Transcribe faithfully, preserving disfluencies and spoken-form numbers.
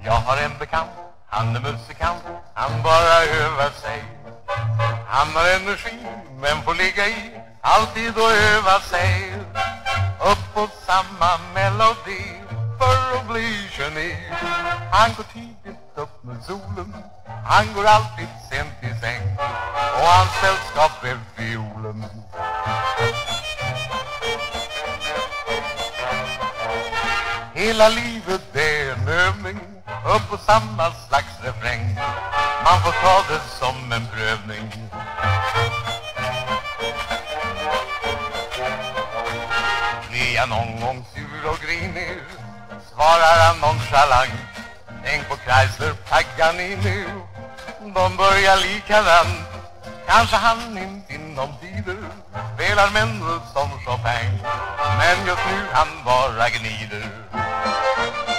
Jag har en bekant, han är musikant, han bara övar sig. Han har energi men får ligga i, alltid och öva sig. Upp på samma melodi för att bli geni. Han går tidigt upp med solen, han går alltid sent i säng, och hans sällskap är violen. Hela livet är en övning, upp på samma slags refräng. Man får ta det som en prövning. Blir jag någon gång sur och grinig, svarar han nonchalant. Tänk på Chrysler Paganini, de börjar likadant. Kanske han inte inom tider spelar Mendelssohn Chopin, men just nu han bara gnider.